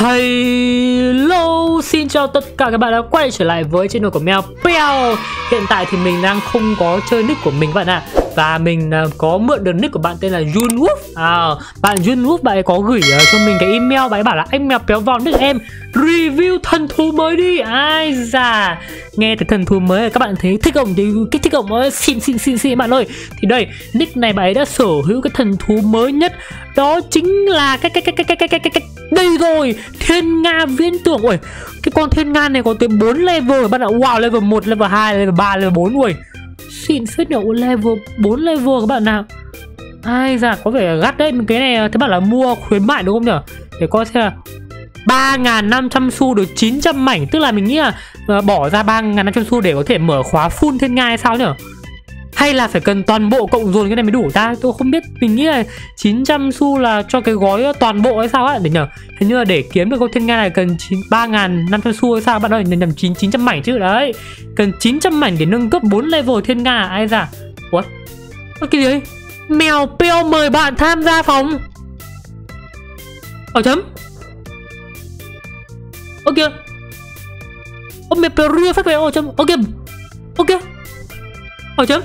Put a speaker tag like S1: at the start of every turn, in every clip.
S1: Hello, xin chào tất cả các bạn đã quay trở lại với channel của Mèo Peo. Hiện tại thì mình đang không có chơi nick của mình các bạn ạ. Và mình có mượn được nick của bạn tên là Junwolf. Bạn Junwolf bạn ấy có gửi cho mình cái email. Bạn ấy bảo là anh Mèo Péo vào nick em review thần thú mới đi. Ai da, nghe cái thần thú mới các bạn thấy thích không? Thì cái thích không? Xin bạn ơi. Thì đây, nick này bạn ấy đã sở hữu cái thần thú mới nhất. Đó chính là cái đây rồi, Thiên Nga Viễn Tưởng. Ui, cái con Thiên Nga này có tới 4 level rồi bạn ạ. Wow, level 1, level 2, level 3, level 4. Ui, xịn phết nhỉ, level 4 level các bạn nào. Ai da, có vẻ gắt đấy. Cái này thế bạn là mua khuyến mại đúng không nhỉ? Để coi xem là 3.500 xu được 900 mảnh. Tức là mình nghĩ là bỏ ra 3.500 xu để có thể mở khóa full Thiên Nga hay sao nhỉ? Hay là phải cần toàn bộ cộng dồn cái này mới đủ ta? Tôi không biết, mình nghĩ là 900 xu là cho cái gói toàn bộ hay sao á, để nhờ. Hình như là để kiếm được con Thiên Nga này cần 3.500 xu hay sao bạn ơi, nhầm 900 mảnh chứ đấy. Cần 900 mảnh để nâng cấp 4 level Thiên Nga. Ai da. What? Cái gì đấy? Mèo Peo mời bạn tham gia phòng. Ở chấm. Ok. Ô Mèo Peo rưa phát về ở chấm. Ok. Ok. Ở chấm.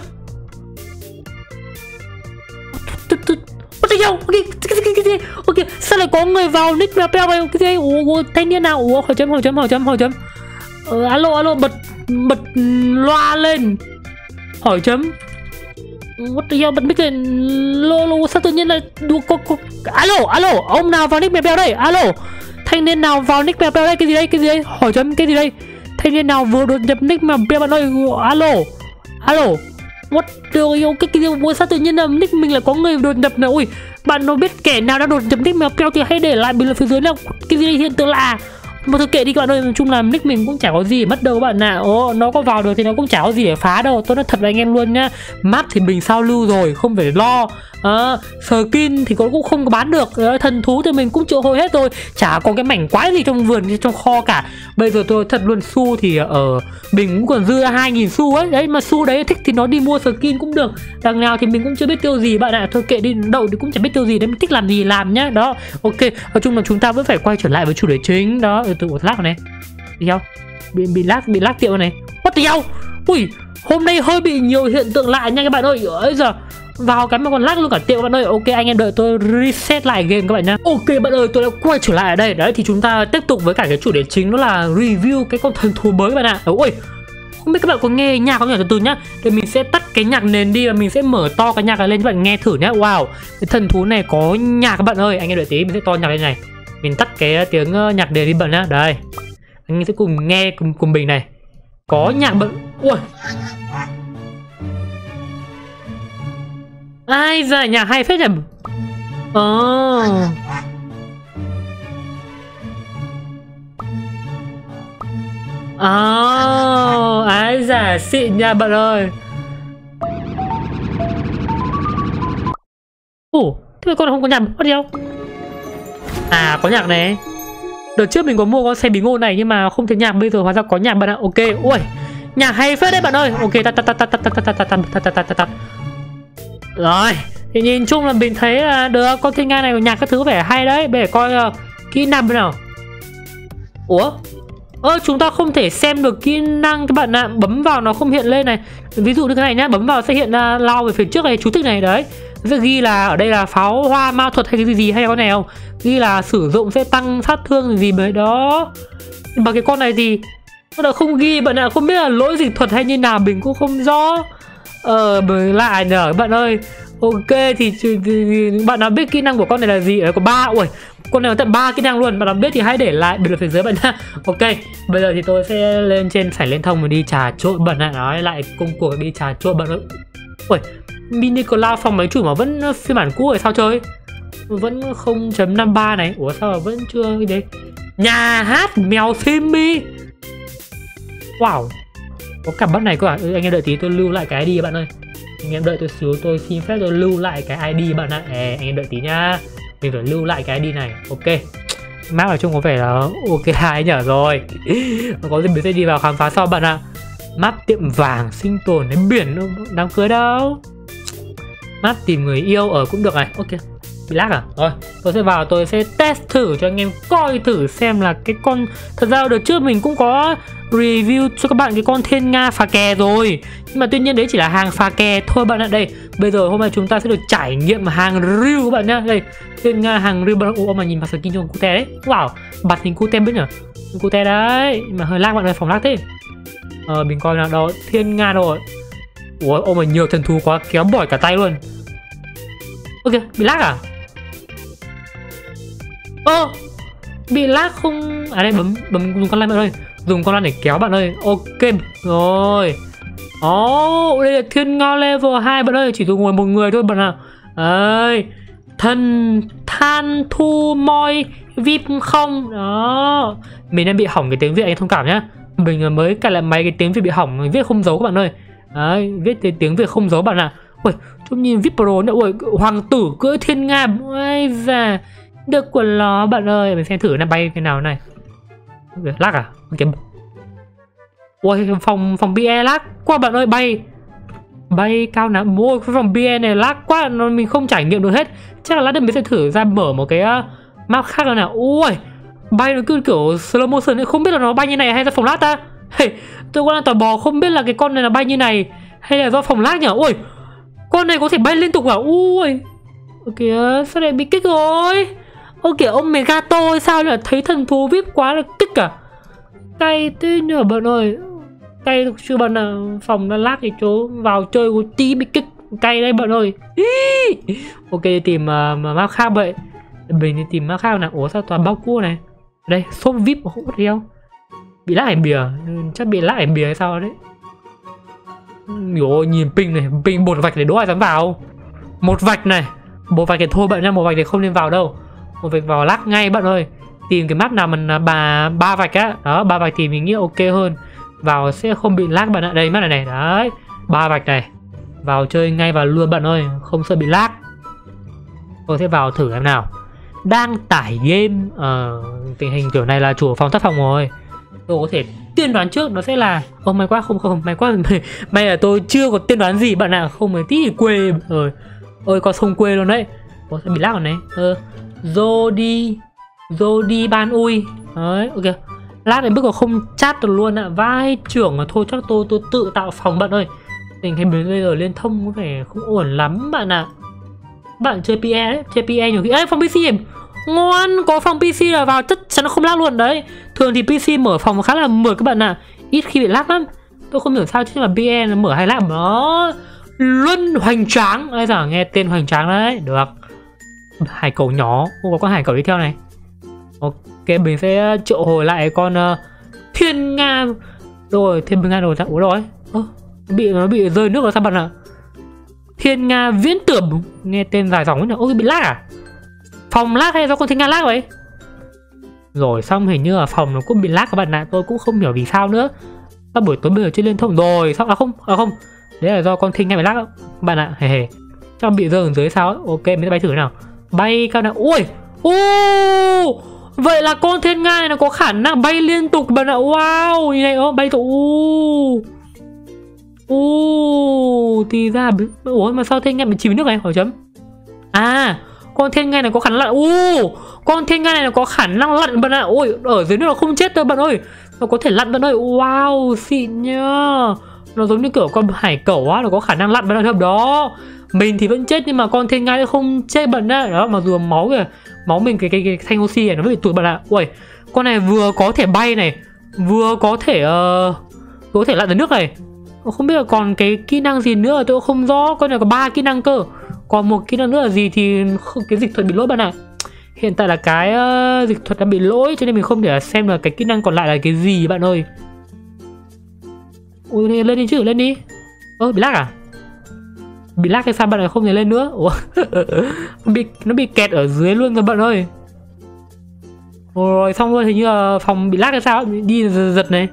S1: Ok, sao lại có người vào nick Mèo Peo này? Cái gì? Ủa, thanh niên nào? Ủa, hỏi chấm. Alo, bật loa lên. Hỏi chấm. What the hell, bật mic lên. Lô, sao tự nhiên lại Alo, ông nào vào nick Mèo Peo đây? Alo, thanh niên nào vào nick Mèo Peo đây? Cái gì đây? Hỏi chấm, cái gì đây? Thanh niên nào vừa đột nhập nick Mèo Peo bạn ơi? Alo. What the hell, cái gì? Sao tự nhiên là nick mình lại có người đột nhập này? Ui, bạn nó biết kẻ nào đã đột nhập nick Mèo Peo thì hãy để lại bình luận phía dưới nào. Cái gì hiện tượng lạ. Mà thôi kệ đi các bạn ơi, nói chung là nick mình cũng chả có gì để mất đâu bạn ạ. Nó có vào được thì nó cũng chả có gì để phá đâu. Tôi nói thật với anh em luôn nhá. Map thì mình sao lưu rồi, không phải lo. Skin thì cũng không có bán được. Thần thú thì mình cũng triệu hồi hết rồi. Chả có cái mảnh quái gì trong vườn, trong kho cả. Bây giờ tôi thật luôn, xu thì ở mình cũng còn dư 2.000 xu ấy. Đấy mà xu đấy thích thì nó đi mua skin cũng được. Đằng nào thì mình cũng chưa biết tiêu gì bạn ạ. Thôi kệ đi, đậu thì cũng chẳng biết tiêu gì đấy, mình thích làm gì làm nhá. Đó, ok. Nói chung là chúng ta vẫn phải quay trở lại với chủ đề chính. Đó, từ một lát này. Đi không? Bị lag tiệu này. What the hell? Ui, hôm nay hơi bị nhiều hiện tượng lạ nha các bạn ơi. Ấy giờ vào cái mà còn lag luôn cả tiệu bạn ơi. Ok, anh em đợi tôi reset lại game các bạn nhá. Ok bạn ơi, tôi đã quay trở lại ở đây. Đấy thì chúng ta tiếp tục với cả cái chủ đề chính, đó là review cái con thần thú mới các bạn ạ. Ôi, không biết các bạn có nghe nhạc không nhỉ? Từ nhá. Thì mình sẽ tắt cái nhạc nền đi và mình sẽ mở to cái nhạc này lên cho bạn nghe thử nhá. Wow, cái thần thú này có nhạc các bạn ơi. Anh em đợi tí, mình sẽ to nhạc lên này. Mình tắt cái tiếng nhạc nền đi bạn nhá. Đây, anh em sẽ cùng nghe cùng mình này. Có nhạc bận. Ui, ai da, nhạc hay phết nhỉ. Ai da, xịn nha bạn ơi. Thế mà con không có nhạc bắt đâu. Có nhạc này. Đợt trước mình có mua con xe bí ngô này nhưng mà không thấy nhạc, bây giờ hóa ra có nhạc bạn ạ. Ok, ui, nhạc hay phết đấy bạn ơi. Ok, tắt. Rồi, thì nhìn chung là mình thấy là được, con Thiên Nga này nhạc các thứ vẻ hay đấy. Để coi kỹ năng nào. Ủa? Chúng ta không thể xem được kỹ năng các bạn ạ. Bấm vào nó không hiện lên này. Ví dụ như cái này nhá, bấm vào sẽ hiện ra lao về phía trước này, chú thích này đấy. Sẽ ghi là ở đây là pháo hoa ma thuật hay cái gì hay con này không? Ghi là sử dụng sẽ tăng sát thương gì đấy đó. Nhưng mà cái con này thì nó đã không ghi bạn ạ, không biết là lỗi dịch thuật hay như nào mình cũng không rõ. Bởi lạ nhở bạn ơi. Ok thì bạn nào biết kỹ năng của con này là gì? Có 3. Ui, con này có tận 3 kỹ năng luôn. Bạn nào biết thì hãy để lại bình luận phía dưới bạn nhá. Ok, bây giờ thì tôi sẽ lên trên sảnh liên thông và đi trà trộn bẩn ạ. Nói lại công cuộc đi trà trộn bẩn. Ui, mini cloud phòng máy chủ mà vẫn phiên bản cũ rồi sao chơi? Vẫn 0.53 này. Ủa sao mà vẫn chưa cái đấy? Nhà hát mèo Simmy. Wow, có cả bắt này cơ à? Anh em đợi tí tôi lưu lại cái ID bạn ơi. Anh em đợi tôi xíu, tôi xin phép tôi lưu lại cái ID bạn ạ. Anh em đợi tí nhá. Mình phải lưu lại cái ID này. Ok, map ở chung có vẻ là ok hay nhở rồi. Có gì mình sẽ đi vào khám phá sau bạn ạ. Map tiệm vàng, sinh tồn đến biển, đám cưới đâu. Map tìm người yêu ở cũng được này. Ok, bị lag à? Rồi, tôi sẽ vào tôi sẽ test thử cho anh em coi thử xem là cái con. Thật ra đợt trước mình cũng có review cho các bạn cái con Thiên Nga phà kè rồi, nhưng mà tuy nhiên đấy chỉ là hàng phà kè thôi bạn ạ. Đây, bây giờ hôm nay chúng ta sẽ được trải nghiệm hàng real các bạn nhá. Đây, Thiên Nga hàng real bạn. Ủa mà nhìn mặt skin cho con cute đấy. Wow, bật hình cute biết nhỉ? Cute đấy, mà hơi lag bạn ơi, phòng lag thế. Mình coi nào đó, Thiên Nga rồi. Ủa, ôi mà nhiều thần thú quá, kéo bỏi cả tay luôn. Ok, bị lag à? Bị lag không? À đây, bấm dùng con lan bạn ơi. Dùng con lan để kéo bạn ơi. Ok, rồi. Đây là Thiên Nga level 2 bạn ơi. Chỉ dùng ngồi một người thôi bạn ạ. Đấy. Thần than thu moi vip không. Đó. Mình đang bị hỏng cái tiếng Việt, anh thông cảm nhá. Mình mới cài lại máy cái tiếng Việt bị hỏng, mình viết không dấu các bạn ơi. Đấy, viết tiếng Việt không dấu bạn ạ. Ui, trông nhìn VIP Pro nữa. Ui, hoàng tử cưỡi Thiên Nga. Ôi da, được của nó bạn ơi. Mình xem thử nó bay cái nào này. Lag à? Ui, phòng BE lag quá bạn ơi. Bay cao nào. Ôi, cái phòng BE này lag quá, mình không trải nghiệm được hết. Chắc là lát nữa mình sẽ thử ra mở một cái map khác rồi nào. Ui, bay nó cứ kiểu slow motion ấy. Không biết là nó bay như này hay là phòng lag ta. Hey, tôi còn đang tò mò không biết là cái con này là bay như này hay là do phòng lag nhỉ? Ui, con này có thể bay liên tục à? Ui, kìa, sao lại bị kích rồi? Ôi kìa, ông Megato sao lại thấy thần thú VIP quá là kích à? Cay thế nhờ bạn ơi. Cay chưa bạn à? Phòng nó lag thì chỗ vào chơi có tí bị kích. Cay đây bạn ơi. Ok, đi tìm map khác vậy. Mình đi tìm map khác nào. Ủa sao toàn bao cua này? Đây, shop VIP mà không có đeo. Bị lag ảnh bìa, chắc bị lag ảnh bìa hay sao đấy. Ôi, nhìn ping này, ping một vạch để đố ai dám vào. Một vạch này, một vạch thì thôi bạn nha, một vạch thì không nên vào đâu. Một vạch vào lag ngay bạn ơi. Tìm cái map nào mình ba vạch á, đó, 3 vạch thì mình nghĩ ok hơn. Vào sẽ không bị lag bạn ạ. Đây map này đấy, 3 vạch này. Vào chơi ngay vào luôn bạn ơi, không sợ bị lag. Tôi sẽ vào thử em nào. Đang tải game, tình hình kiểu này là chủ phòng thất phòng rồi. Tôi có thể tiên đoán trước nó sẽ là may quá, không may quá. May là tôi chưa có tiên đoán gì bạn ạ. Không mấy tí thì quê rồi. Ôi con không quê luôn đấy. Ủa sao bị lag rồi này. Jody ban ui. Đấy, ok. Lag đến mức mà không chat được luôn ạ. Vai trưởng mà thôi chắc tôi tự tạo phòng bạn ơi. Tình hình bây giờ liên thông có vẻ không ổn lắm bạn ạ. Bạn chơi PE đấy, chơi PE nhiều khi. Ê, phòng PC ngon, có phòng PC là vào chắc chắn nó không lag luôn đấy. Thường thì PC mở phòng khá là mượt các bạn ạ, ít khi bị lag lắm. Tôi không hiểu sao chứ mà PE nó mở hay lag mà nó luân hoành tráng. Bây giờ nghe tên hoành tráng đấy, được. Hải cẩu nhỏ, không có con hải cẩu đi theo này. Ok, mình sẽ triệu hồi lại con Thiên Nga. Rồi, Thiên Nga rồi, ủa rồi. Nó bị rơi nước rồi sao bạn ạ? Thiên Nga viễn tưởng, nghe tên dài dòng ấy. Ôi, bị lag à? Phòng lag hay do con Thiên Nga lag vậy? Rồi xong hình như là phòng nó cũng bị lag các bạn ạ. Tôi cũng không hiểu vì sao nữa. Sao buổi tối bây giờ chơi liên thông rồi sao? Không. Đấy là do con Thiên Nga bị lag các bạn ạ. Hề. Chắc bị rơi ở dưới sao ấy. Ok, mình sẽ bay thử nào. Bay cao nào. Ui. Vậy là con Thiên Nga này nó có khả năng bay liên tục bạn ạ. Wow, như này bay tụ. Thì ra. Ủa mà sao Thiên Nga bị chìm nước này? Hỏi chấm. À, con Thiên Nga này có khả năng lặn. Con Thiên Nga này nó có khả năng lặn bạn ạ. Ôi, ở dưới nước nó không chết đâu bạn ơi. Nó có thể lặn bạn ơi. Wow, xịn nhá. Nó giống như kiểu con hải cẩu á, nó có khả năng lặn bạn ơi. Đó. Mình thì vẫn chết nhưng mà con Thiên Nga không chết bạn ạ. Đó, mà dù máu kìa. Máu mình cái thanh oxy này nó bị tụt bạn ạ. Ui, con này vừa có thể bay này, vừa có thể lặn dưới nước này. Không biết là còn cái kỹ năng gì nữa tôi không rõ. Con này có 3 kỹ năng cơ. Còn một kỹ năng nữa là gì thì cái dịch thuật bị lỗi bạn ạ. Hiện tại là cái dịch thuật đã bị lỗi cho nên mình không thể xem là cái kỹ năng còn lại là cái gì bạn ơi. Ui, lên đi chứ, lên đi. Bị lag à? Bị lag hay sao bạn lại không thể lên nữa? Ủa? Nó bị kẹt ở dưới luôn rồi bạn ơi. Rồi xong luôn, hình như là phòng bị lag hay sao, đi giật này.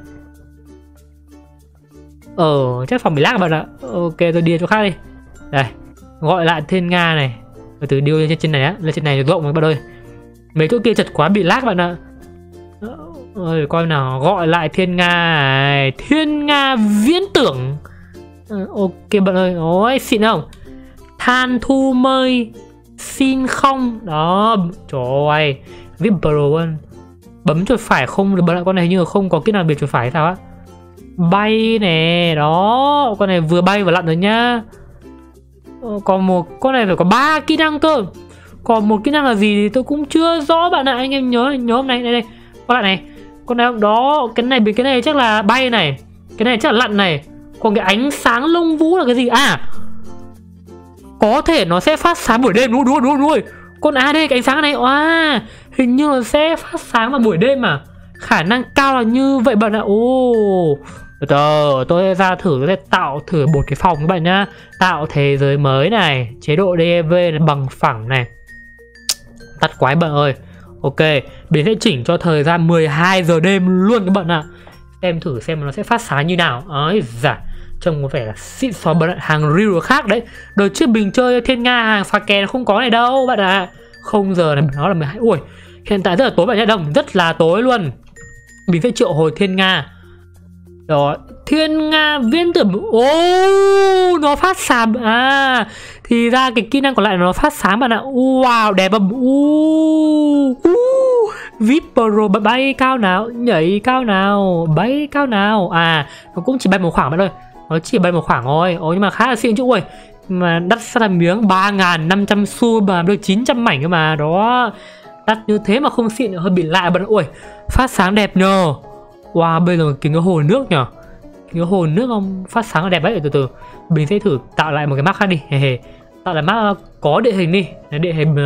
S1: Chắc phòng bị lag bạn ạ. Ok, tôi đi chỗ khác đi. Đây, gọi lại Thiên Nga này. Từ điêu lên trên này á, lên trên này rộng rồi bạn ơi. Mấy chỗ kia chật quá bị lag bạn ạ. Ơi, coi nào, gọi lại Thiên Nga này. Thiên Nga viễn tưởng. Ok bạn ơi, ôi xịn không? Than thu mơi Xin không. Đó, trời ơi. VIP Pro luôn. Bấm chuột phải không được bật lại con này, nhưng mà không có kỹ năng biệt chuột phải sao á. Bay nè, đó, con này vừa bay vừa lặn rồi nhá. Còn một con này phải có 3 kỹ năng cơ. Còn một kỹ năng là gì thì tôi cũng chưa rõ bạn ạ. Anh em nhớ hôm nay đây con này con này đó, cái này chắc là bay này, cái này chắc là lặn này. Còn cái ánh sáng lông vũ là cái gì à? Có thể nó sẽ phát sáng buổi đêm, đúng rồi. Con AD cái ánh sáng này hình như là sẽ phát sáng vào buổi đêm mà. Khả năng cao là như vậy bạn ạ. Tôi ra thử, tôi sẽ tạo thử một cái phòng các bạn nhá. Tạo thế giới mới này, chế độ DEV này, bằng phẳng này. Tắt quái bạn ơi. Ok, mình sẽ chỉnh cho thời gian 12 giờ đêm luôn các bạn ạ. Xem thử xem nó sẽ phát sáng như nào. Ấy dạ, trông có vẻ là xịn xò bật hàng real khác đấy. Đợt trước mình chơi Thiên Nga hàng phá kè không có này đâu bạn ạ. Không giờ này nó là 12. Ui, hiện tại rất là tối bạn nhé, đồng rất là tối luôn. Mình sẽ triệu hồi Thiên Nga. Đó, Thiên Nga viễn tưởng. Nó phát sáng thì ra cái kỹ năng còn lại nó phát sáng bạn ạ. Wow, đẹp không? VIP Pro bay cao nào, nhảy cao nào, bay cao nào. Nó cũng chỉ bay một khoảng bạn ơi. Nó chỉ bay một khoảng thôi. Nhưng mà khá là xịn chứ. Ui, mà đắt sát là miếng 3.500 xu mà được 900 mảnh cơ mà. Đó, đắt như thế mà không xịn hơi bị lạ bạn. Ui, phát sáng đẹp nhờ. Wow, bây giờ cái hồ nước nhở. Cái hồ nước không phát sáng là đẹp đấy. Từ từ mình sẽ thử tạo lại một cái map khác đi. Tạo lại map có địa hình đi. Địa hình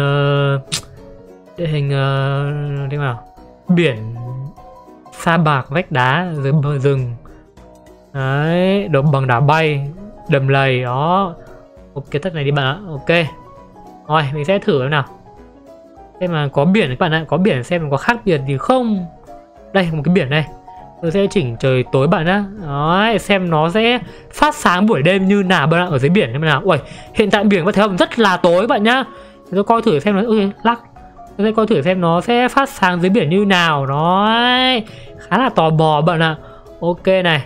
S1: thế nào, biển, sa mạc, vách đá, dưới bờ rừng đấy, đồng bằng đá bay, đầm lầy đó. Ok, tất này đi bạn ạ. Ok rồi, mình sẽ thử thế nào xem mà có biển các bạn ạ. Có biển xem có khác biệt gì không. Đây, một cái biển này. Tôi sẽ chỉnh trời tối bạn nhá. Đấy, xem nó sẽ phát sáng buổi đêm như nào bạn ạ, ở dưới biển như nào. Ui, hiện tại biển có thấy không, rất là tối bạn nhá. Tôi coi thử xem nó lắc. Tôi sẽ coi thử xem nó sẽ phát sáng dưới biển như nào. Đấy, khá là tò mò bạn ạ. Ok này.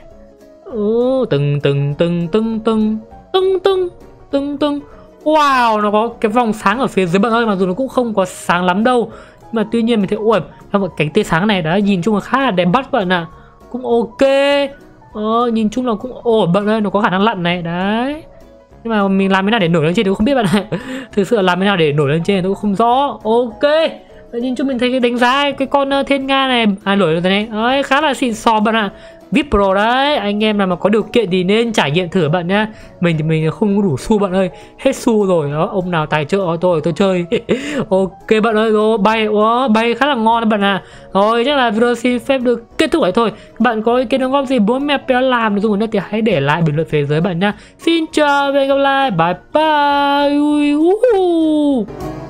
S1: Từng. Wow, nó có cái vòng sáng ở phía dưới bạn ơi, mặc dù nó cũng không có sáng lắm đâu. Mà tuy nhiên mình thấy ui, một cánh tia sáng này đã nhìn chung là khá là đẹp mắt bạn ạ. Cũng ok. Nhìn chung là cũng ổn bạn ơi, nó có khả năng lặn này đấy. Nhưng mà mình làm thế nào để nổi lên trên thì cũng không biết bạn ạ. Thực sự là làm thế nào để nổi lên trên tôi cũng không rõ. Ok, nhìn chung mình thấy cái đánh giá cái con Thiên Nga này nổi lên này đấy, khá là xịn sò bạn ạ. VIP Pro đấy, anh em nào mà có điều kiện thì nên trải nghiệm thử bạn nhá. Mình thì mình không có đủ xu bạn ơi, hết xu rồi đó. Ông nào tài trợ tôi chơi. Ok bạn ơi, rồi bay khá là ngon bạn ạ. Rồi chắc là video xin phép được kết thúc vậy thôi. Các bạn có ý kiến đóng góp gì bố mẹ béo làm dùng nữa thì hãy để lại bình luận phía dưới bạn nhá. Xin chào và hẹn gặp lại, bye bye.